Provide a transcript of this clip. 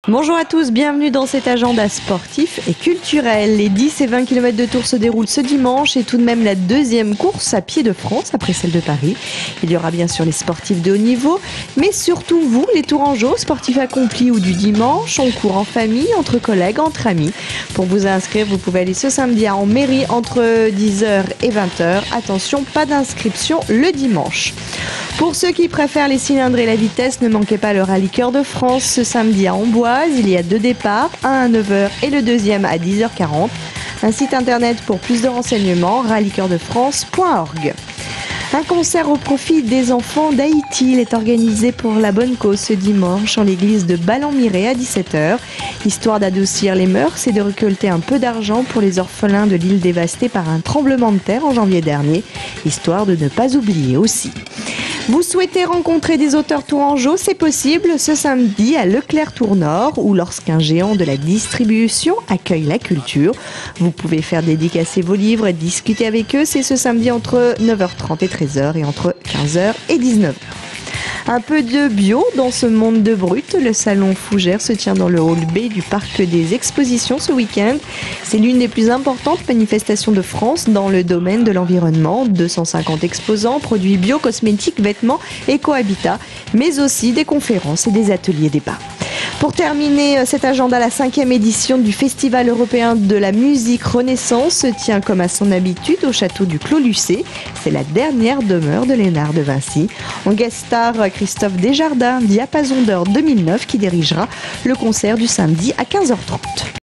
Bonjour à tous, bienvenue dans cet agenda sportif et culturel. Les 10 et 20 km de Tours se déroulent ce dimanche et tout de même la deuxième course à pied de France après celle de Paris. Il y aura bien sûr les sportifs de haut niveau, mais surtout vous, les Tourangeaux, sportifs accomplis ou du dimanche. On court en famille, entre collègues, entre amis. Pour vous inscrire, vous pouvez aller ce samedi en mairie entre 10h et 20h. Attention, pas d'inscription le dimanche. Pour ceux qui préfèrent les cylindres et la vitesse, ne manquez pas le Rallye Cœur de France ce samedi à Amboise. Il y a 2 départs, un à 9h et le deuxième à 10h40. Un site internet pour plus de renseignements, rallycoeurdefrance.org. Un concert au profit des enfants d'Haïti. Il est organisé pour la bonne cause ce dimanche en l'église de Ballon-Miré à 17h. Histoire d'adoucir les mœurs et de récolter un peu d'argent pour les orphelins de l'île dévastée par un tremblement de terre en janvier dernier. Histoire de ne pas oublier aussi. Vous souhaitez rencontrer des auteurs tourangeaux, c'est possible ce samedi à Leclerc-Tour-Nord ou lorsqu'un géant de la distribution accueille la culture. Vous pouvez faire dédicacer vos livres et discuter avec eux. C'est ce samedi entre 9h30 et 13h et entre 15h et 19h. Un peu de bio dans ce monde de brut. Le salon Fougères se tient dans le hall B du parc des expositions ce week-end. C'est l'une des plus importantes manifestations de France dans le domaine de l'environnement. 250 exposants, produits bio, cosmétiques, vêtements, éco-habitat, mais aussi des conférences et des ateliers débats. Pour terminer cet agenda, la 5e édition du Festival européen de la musique Renaissance se tient comme à son habitude au château du Clos-Lucé. C'est la dernière demeure de Léonard de Vinci. En guest star, Christophe Desjardins, Diapason d'Or 2009, qui dirigera le concert du samedi à 15h30.